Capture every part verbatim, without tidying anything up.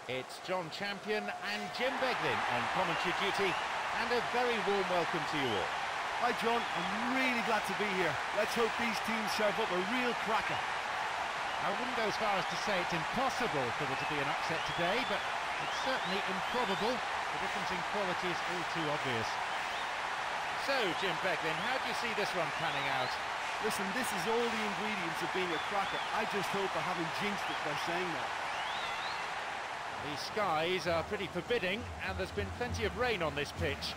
It's John Champion and Jim Beglin on commentary duty, and a very warm welcome to you all. Hi John, I'm really glad to be here. Let's hope these teams serve up a real cracker. I wouldn't go as far as to say it's impossible for there to be an upset today, but it's certainly improbable. The difference in quality is all too obvious. So, Jim Beglin, how do you see this one panning out? Listen, this is all the ingredients of being a cracker. I just hope I haven't jinxed it by saying that. The skies are pretty forbidding, and there's been plenty of rain on this pitch.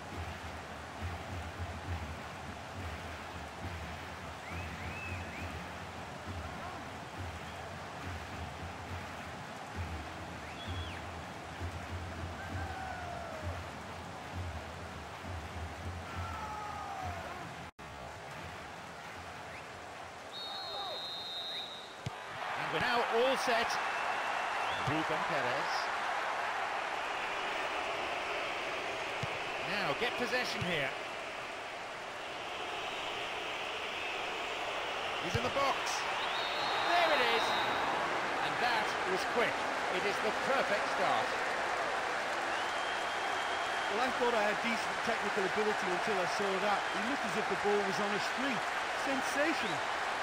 And we're now all set. Ruben Perez. Now get possession here. He's in the box. There it is. And that was quick. It is the perfect start. Well, I thought I had decent technical ability until I saw that. He looked as if the ball was on a street. Sensational.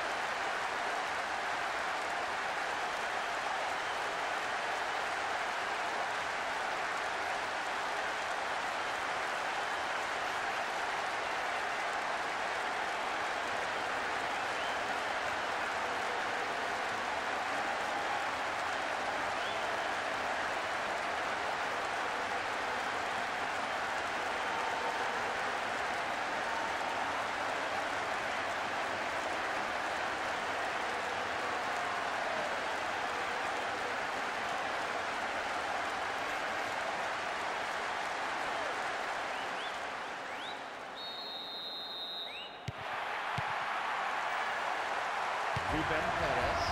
Ruben Perez.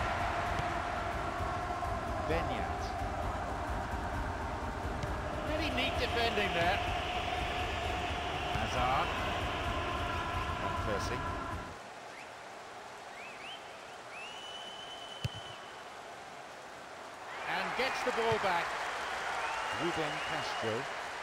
Benyat. Really neat defending there. Hazard. Van Persie. And gets the ball back. Ruben Castro.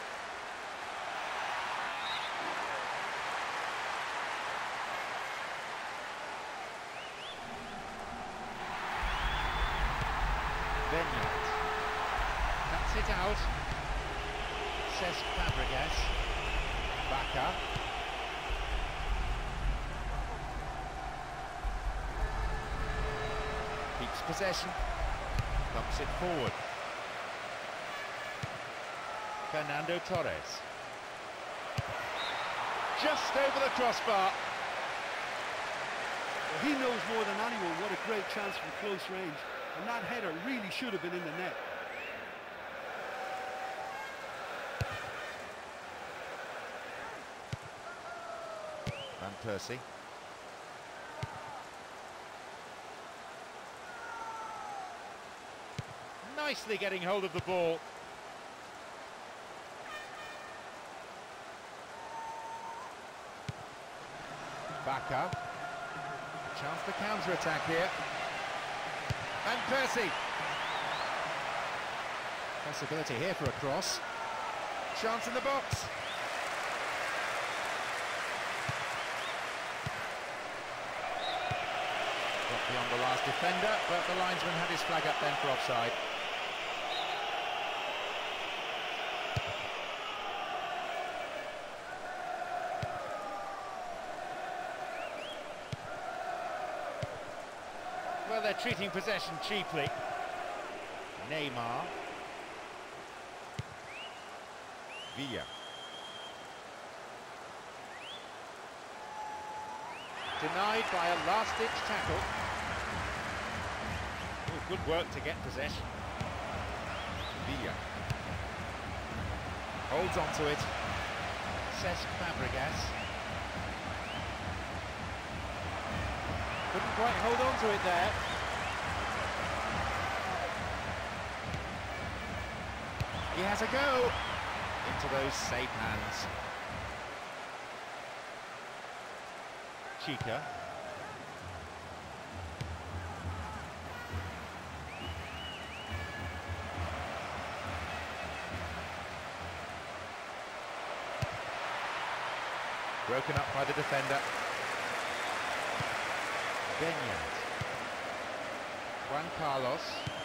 Benyat cuts it out. Cesc Fabregas. Bacca. Keeps possession. Bumps it forward. Fernando Torres. Just over the crossbar. Well, he knows more than anyone what a great chance from close range. And that header really should have been in the net. Van Persie. Nicely getting hold of the ball. Bacca. Chance to counter-attack here. Van Persie. Possibility here for a cross. Chance in the box. Got beyond the last defender, but the linesman had his flag up then for offside. Well, they're treating possession cheaply. Neymar. Villa. Denied by a last-ditch tackle. Oh, good work to get possession. Villa. Holds on to it. Cesc Fabregas. Couldn't quite hold on to it there. He has a go into those safe hands. Chica. Broken up by the defender. Benyat. Juan Carlos.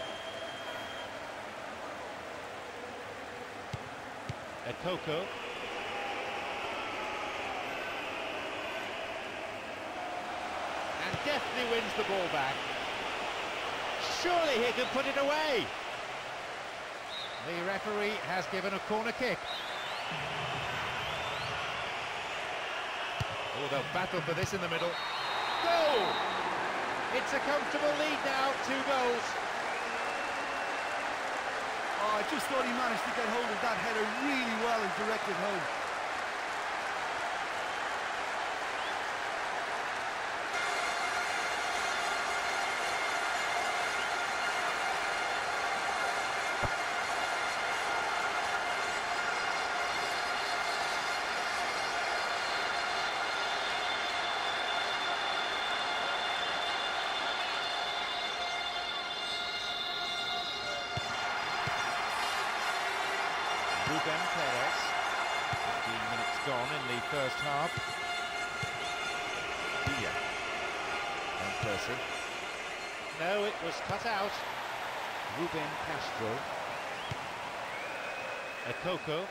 Ekoko. And deftly wins the ball back. Surely he can put it away. The referee has given a corner kick. Oh, they'll battle for this in the middle. Goal! It's a comfortable lead now, two goals. Oh, I just thought he managed to get hold of that header really well and direct it home. Ruben Perez, fifteen minutes gone in the first half. Villa. And Percy. No, it was cut out. Ruben Castro. Ekoko.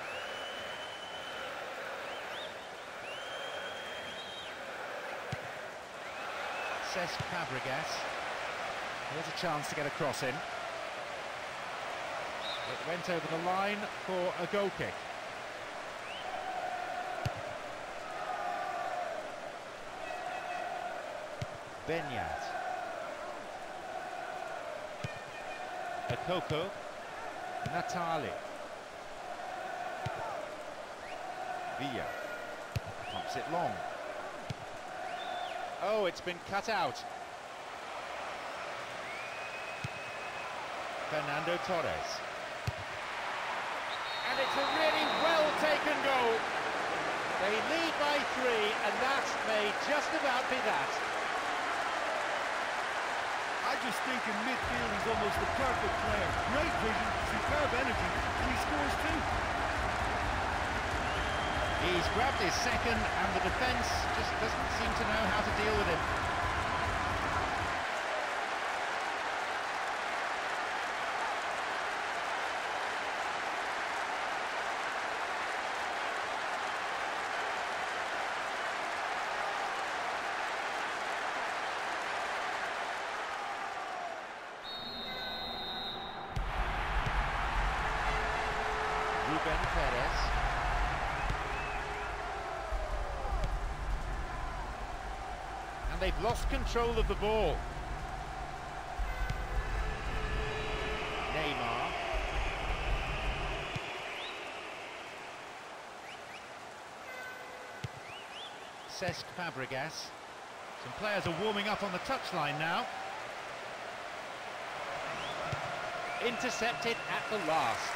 Cesc Fabregas. Here's a chance to get a cross in. It went over the line for a goal kick. Benyat. Ekoko. Natali. Villa. Pumps it long. Oh, it's been cut out. Fernando Torres. And it's a really well-taken goal. They lead by three, and that may just about be that. I just think in midfield he's almost the perfect player. Great vision, superb energy, and he scores too. He's grabbed his second, and the defence just doesn't seem to know how to deal with him. Ruben Perez. And they've lost control of the ball. Neymar. Cesc Fabregas. Some players are warming up on the touchline now. Intercepted at the last.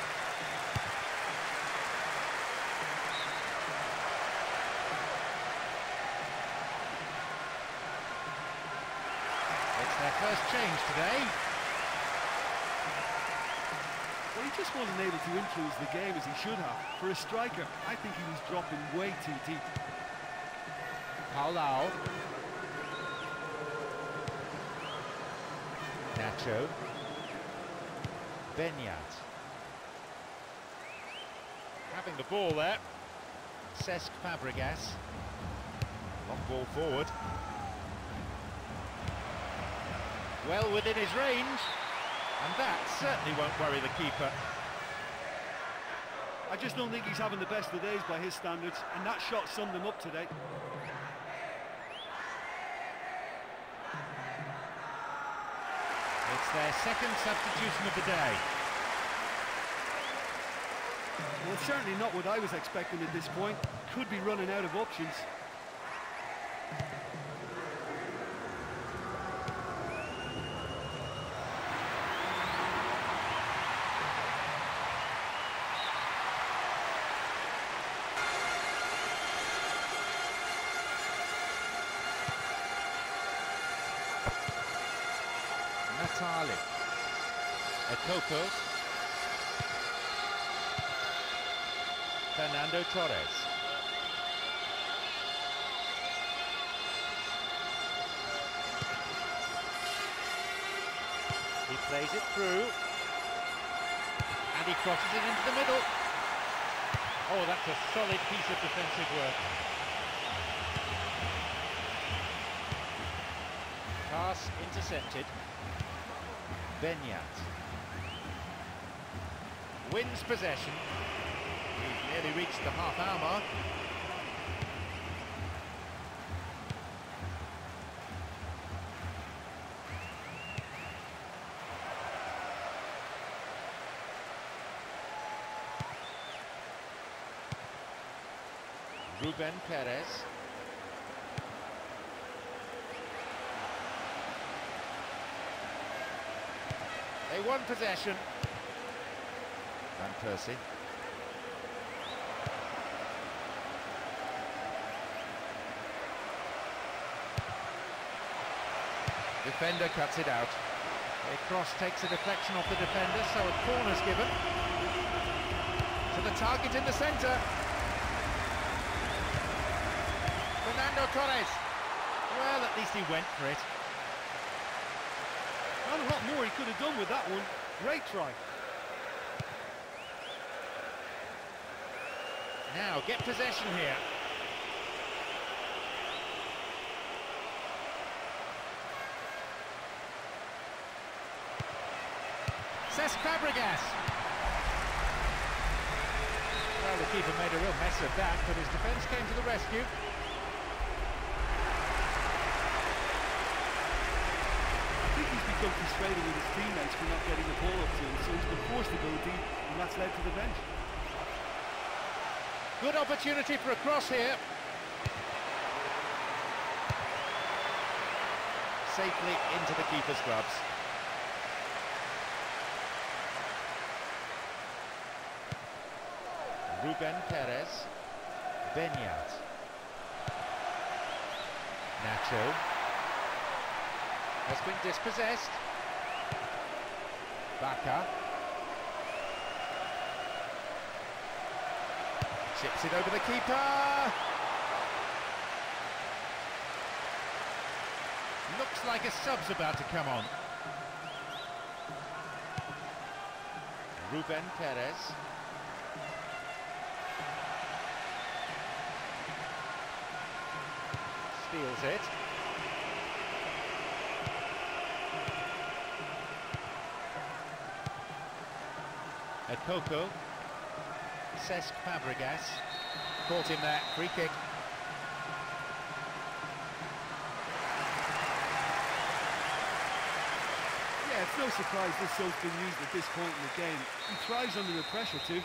Their first change today. Well, he just wasn't able to influence the game as he should have. For a striker, I think he was dropping way too deep. Paulao. Nacho. Benyat. Having the ball there. Cesc Fabregas. Long ball forward. Well within his range, and that certainly won't worry the keeper. I just don't think he's having the best of days by his standards, and that shot summed him up today. It's their second substitution of the day. Well, certainly not what I was expecting at this point. Could be running out of options. Natali. Ekoko. Fernando Torres. He plays it through. And he crosses it into the middle. Oh, that's a solid piece of defensive work. Pass intercepted. Benyat wins possession. We've nearly reached the half-hour mark. Ruben Perez. They won possession. Van Persie. Defender cuts it out. A cross takes a deflection off the defender, so a corner's given. To the target in the centre. Fernando Torres. Well, at least he went for it. Not a lot more he could have done with that one. Great try. Now, get possession here. Cesc Fabregas. Well, the keeper made a real mess of that, but his defence came to the rescue. I think he's become frustrated with his teammates for not getting the ball up to him, so he's been forced to go deep, and that's led to the bench. Good opportunity for a cross here. Safely into the keeper's gloves. Ruben Perez. Benyat. Nacho. Has been dispossessed. Bacca. Chips it over the keeper. Looks like a sub's about to come on. Ruben Perez. Steals it. Ekoko. Cesc Fabregas. Caught him there. Free kick. Yeah, it's no surprise this soap's been used at this point in the game. He thrives under the pressure too.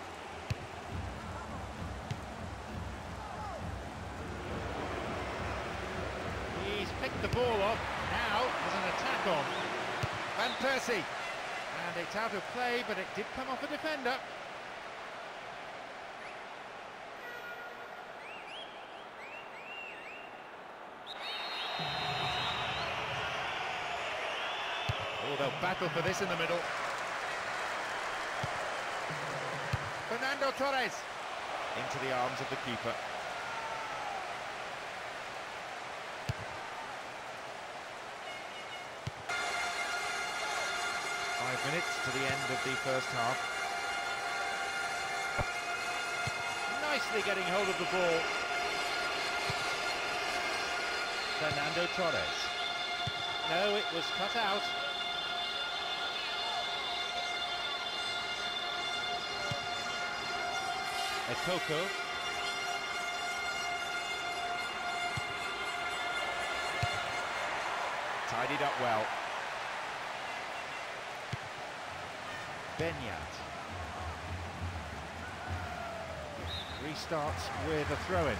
He's picked the ball up. Now there's an attack on. Van Persie. And it's out of play, but it did come off a defender. Oh, they'll battle for this in the middle. Fernando Torres into the arms of the keeper. Five minutes to the end of the first half. Nicely getting hold of the ball. Fernando Torres. No, it was cut out. Ekoko. Tidied up well. Benyat. Restarts with a throw-in.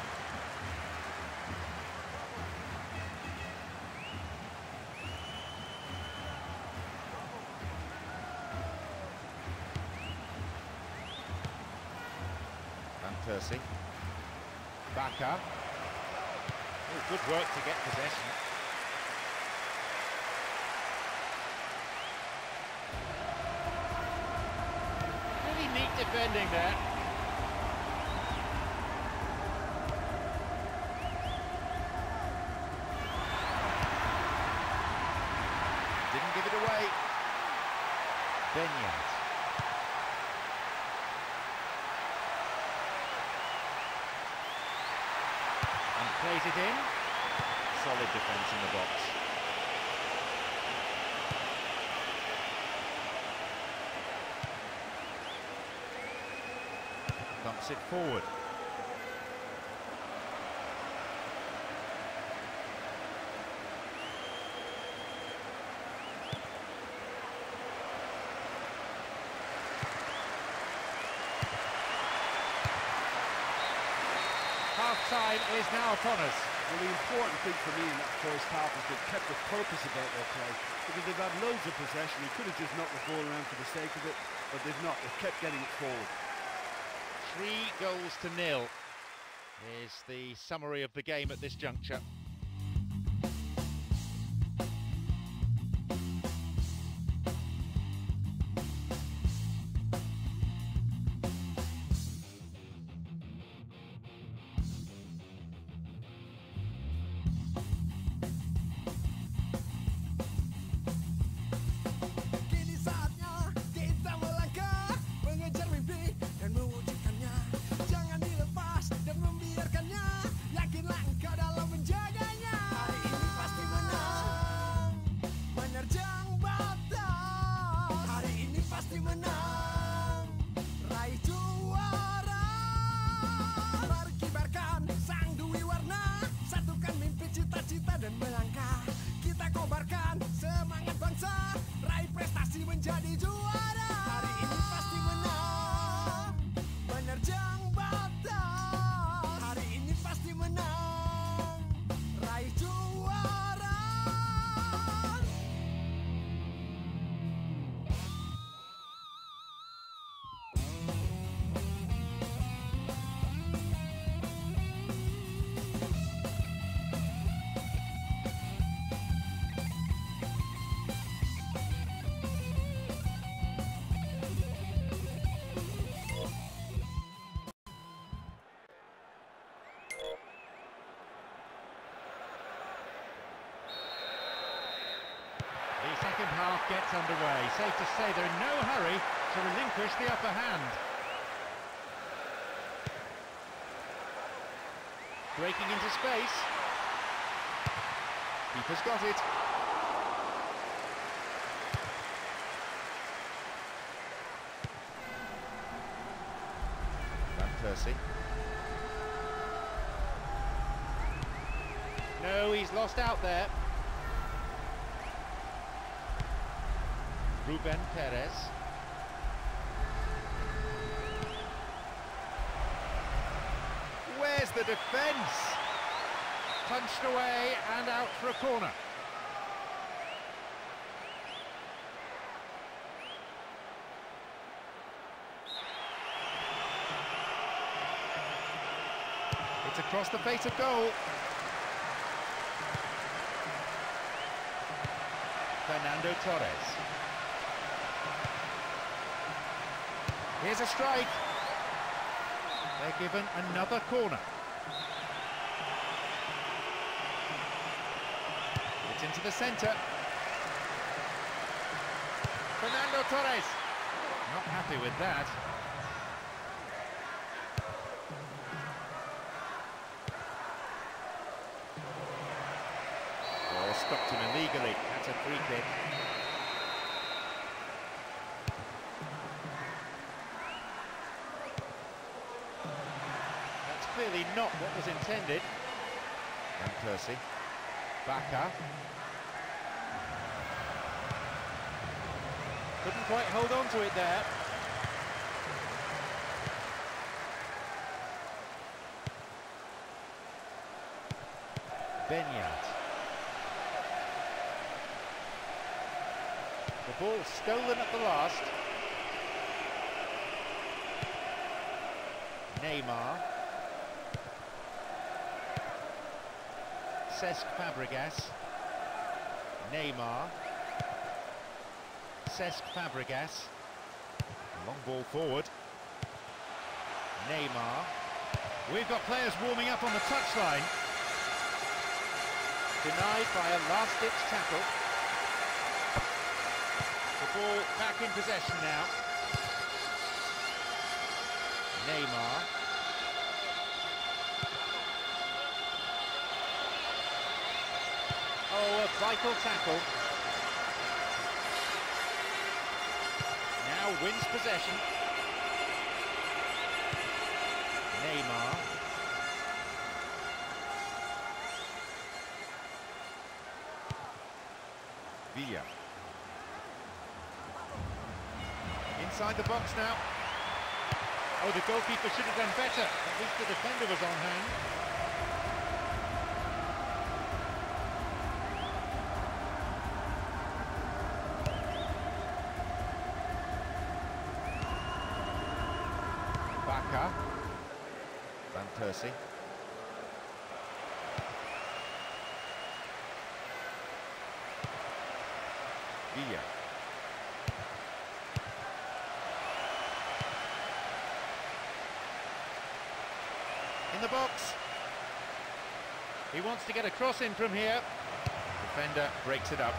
Van Persie. Bacca. Oh, good work to get possession. Really neat defending there. Didn't give it away. Benyat. And plays it in. Solid defence in the box. Bumps it forward. Half-time is now upon us. Well, the important thing for me in that first half is they've kept the purpose about their play, because they've had loads of possession. They could have just knocked the ball around for the sake of it, but they've not. They've kept getting it forward. Three goals to nil is the summary of the game at this juncture. Menjadi juara hari ini pasti menang, menerjang batas hari ini pasti menang, raih juara. The second half gets underway. Safe to say they're in no hurry to relinquish the upper hand. Breaking into space. Keeper's got it. Van Persie. No, he's lost out there. Ruben Perez. Where's the defence? Punched away and out for a corner. It's across the face of goal. Fernando Torres. Here's a strike. They're given another corner. It's into the centre. Fernando Torres. Not happy with that. Ball stopped him illegally. That's a free kick. Clearly not what was intended. Van Persie. Bacca. Couldn't quite hold on to it there. Benyat. The ball stolen at the last. Neymar. Cesc Fabregas. Neymar. Cesc Fabregas. Long ball forward. Neymar. We've got players warming up on the touchline. Denied by a last-ditch tackle. The Ball back in possession now. Neymar. Oh, a vital tackle. Now wins possession. Neymar. Villa. Inside the box now. Oh, the goalkeeper should have done better. At least the defender was on hand. Baka. Van Persie. Villa. In the box. He wants to get a cross in from here. Defender breaks it up.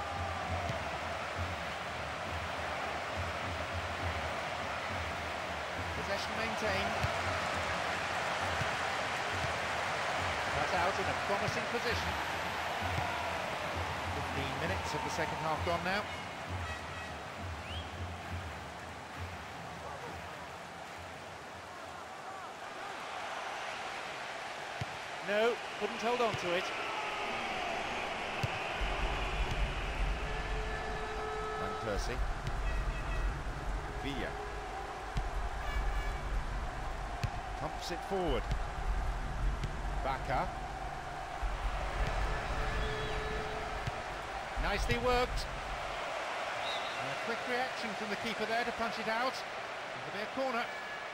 Possession maintained. Cut out in a promising position. fifteen minutes of the second half gone now. No, couldn't hold on to it. Van Persie. Villa. Pumps it forward. Baka. Nicely worked. And a quick reaction from the keeper there to punch it out. It'll be a corner.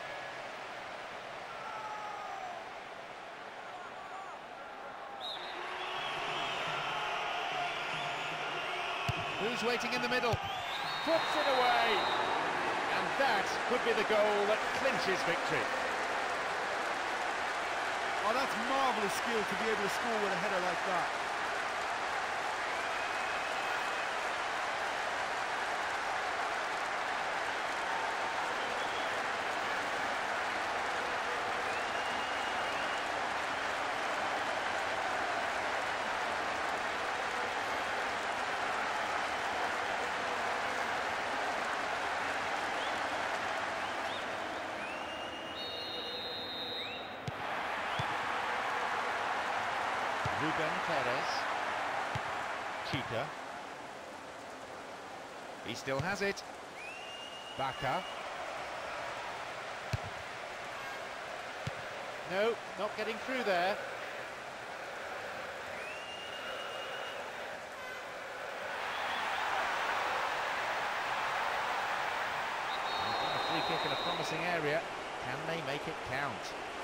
Who's waiting in the middle? Puts it away! And that could be the goal that clinches victory. Oh, that's marvellous skill to be able to score with a header like that. Ruben Perez. Chica. He still has it. Baka. No, not getting through there. A free kick in a promising area. Can they make it count?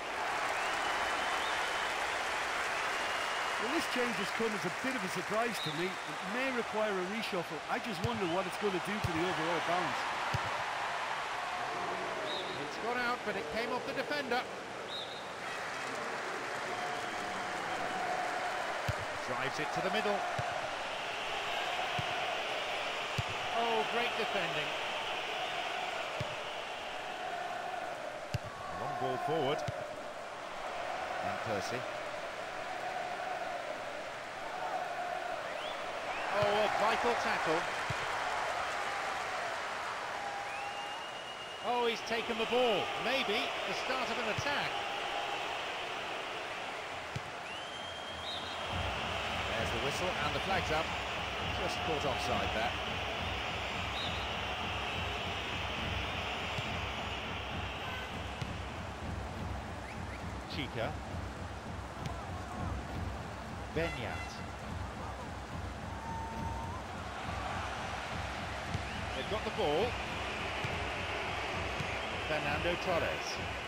Well, this change has come as a bit of a surprise to me. It may require a reshuffle. I just wonder what it's going to do to the overall balance. It's gone out, but it came off the defender. Drives it to the middle. Oh, great defending. Long ball forward. Van Persie. Oh, a vital tackle. Oh, he's taken the ball. Maybe the start of an attack. There's the whistle and the flag's up. Just caught offside there. Chica. Benyat. They've got the ball. Fernando Torres.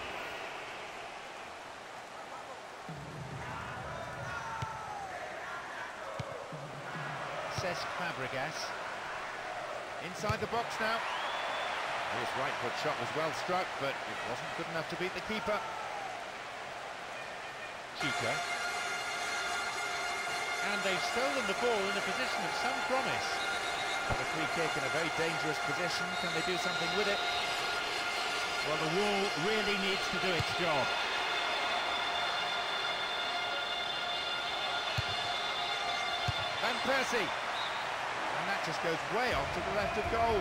Cesc Fabregas. Inside the box now. His right foot shot was well struck, but it wasn't good enough to beat the keeper. Chica. And they've stolen the ball in a position of some promise. Got a free kick in a very dangerous position. Can they do something with it? Well, the wall really needs to do its job. Van Persie. And that just goes way off to the left of goal.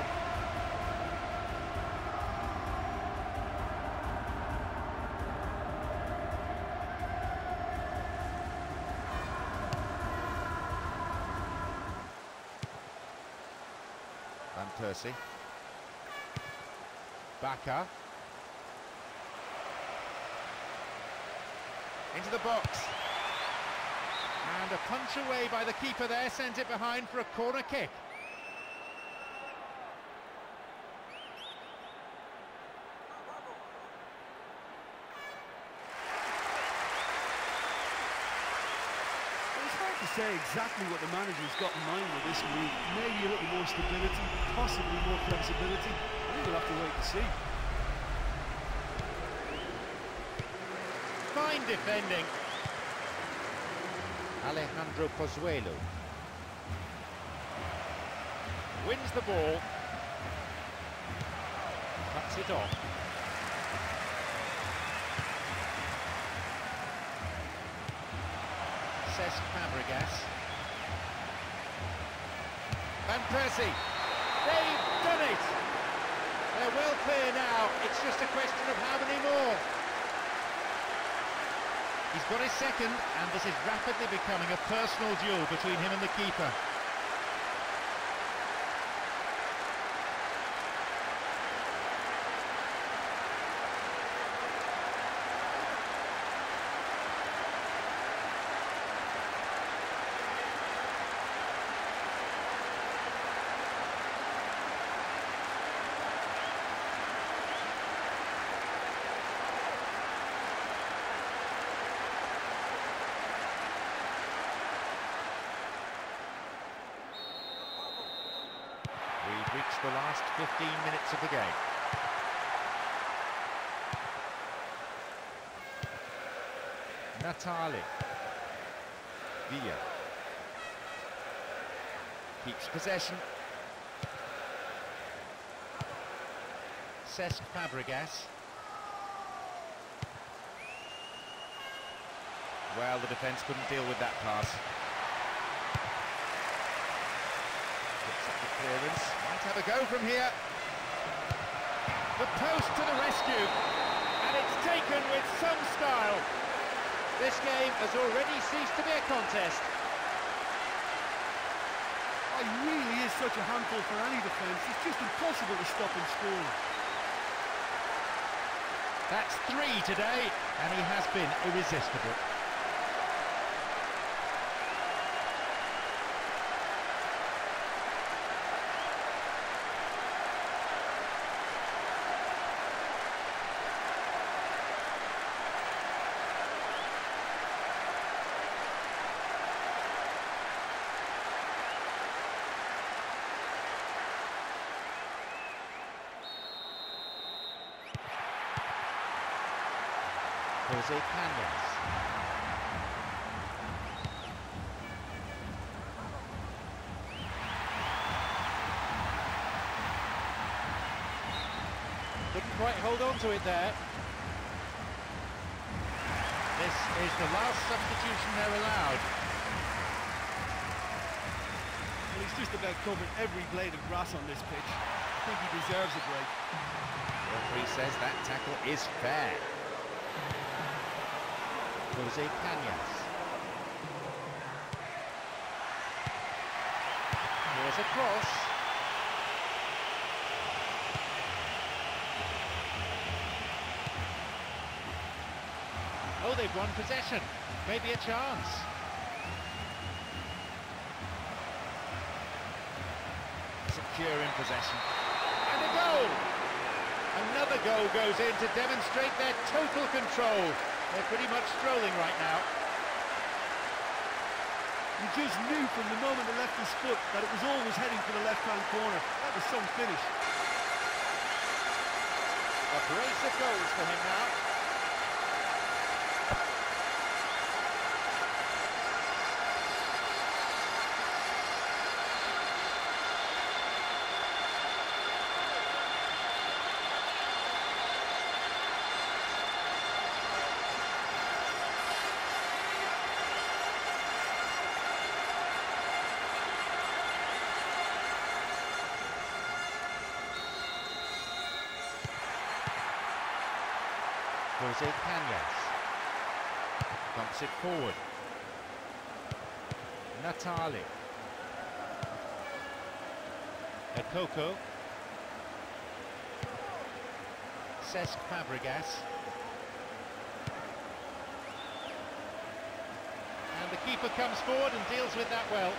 Van Persie. Baka. Into the box. And a punch away by the keeper there, sent it behind for a corner kick. It's hard to say exactly what the manager's got in mind with this move. Maybe a little more stability, possibly more flexibility. I think we'll have to wait to see. Fine defending. Alejandro Pozuelo wins the ball, cuts it off. Cesc Fabregas. Van Persie. They've done it! They're well clear now. It's just a question of how many more. He's got his second, and this is rapidly becoming a personal duel between him and the keeper. We've reached the last fifteen minutes of the game. Natali. Villa. Keeps possession. Cesc Fabregas. Well, the defence couldn't deal with that pass. Clearance, might have a go from here. The post to the rescue, and it's taken with some style. This game has already ceased to be a contest. Oh, he really is such a handful for any defence. It's just impossible to stop him scoring. That's three today, and he has been irresistible. Jose Cañas. Couldn't quite hold on to it there. This is the last substitution they're allowed. Well, he's just about covered every blade of grass on this pitch. I think he deserves a break. The referee says that tackle is fair. Jose Cañas. Here's a cross. Oh, they've won possession. Maybe a chance. Secure in possession. And a goal! Another goal goes in to demonstrate their total control. They're pretty much strolling right now. You just knew from the moment they left his foot that it was always heading for the left-hand corner. That was some finish. A brace of goals for him now. Jose Cañas bumps it forward. Natali. Ekoko. Cesc Fabregas. And the keeper comes forward and deals with that well.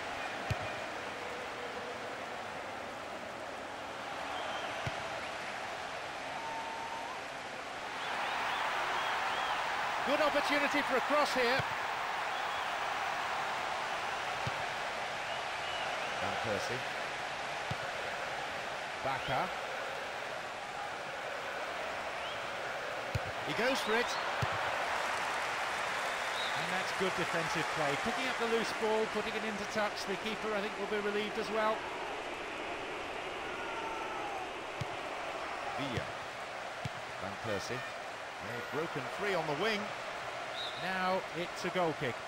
Good opportunity for a cross here. Van Persie. Bacca. He goes for it. And that's good defensive play. Picking up the loose ball, putting it into touch. The keeper, I think, will be relieved as well. Villa. Van Persie. They've broken free on the wing. Now it's a goal kick.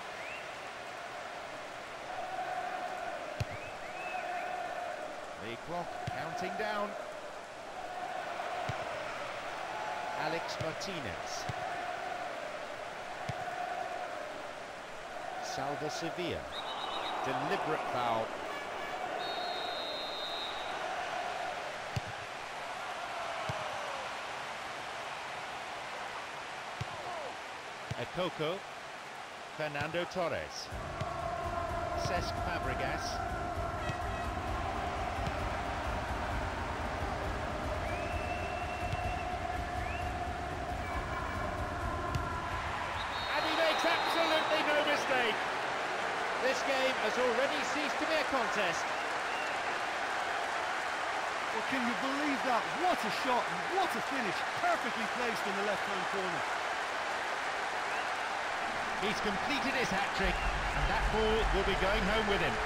The clock counting down. Alex Martinez. Salva Sevilla. Deliberate foul. Ekoko. Fernando Torres. Cesc Fabregas. And he makes absolutely no mistake. This game has already ceased to be a contest. Well, can you believe that? What a shot and what a finish. Perfectly placed in the left-hand corner. He's completed his hat-trick, and that ball will be going home with him.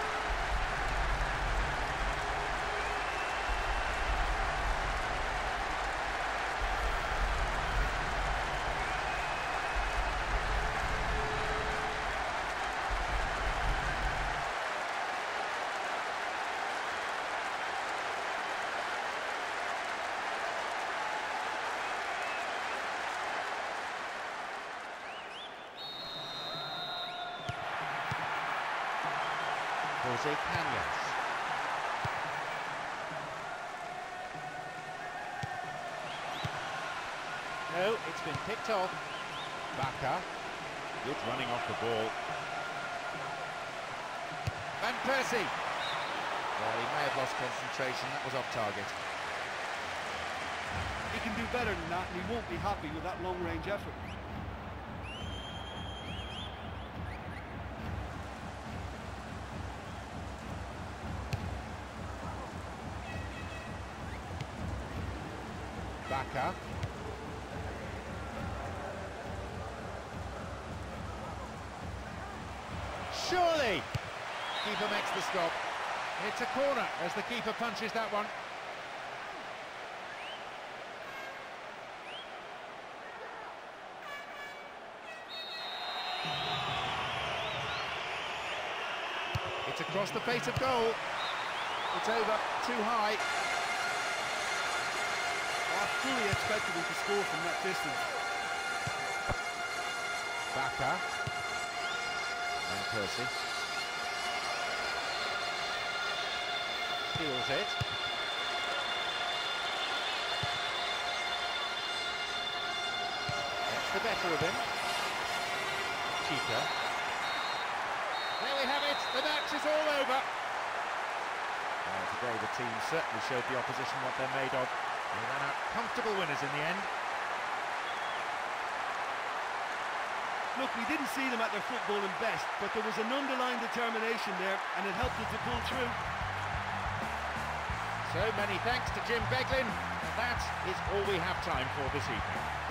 Jose Cañas. No, it's been picked off. Bacca. Good running off the ball. Van Persie. Well, he may have lost concentration. That was off target. He can do better than that, and he won't be happy with that long-range effort. Bacca. Surely! Keeper makes the stop. It's a corner as the keeper punches that one. It's across the face of goal. It's over, too high. I fully expected him to score from that distance. Bacca. Van Persie. Steals it. Gets the better of him. Chica. There we have it, the match is all over. Well, today the team certainly showed the opposition what they're made of. They ran out comfortable winners in the end. Look, we didn't see them at their footballing best, but there was an underlying determination there, and it helped them to pull through. So many thanks to Jim Beglin, and that is all we have time for this evening.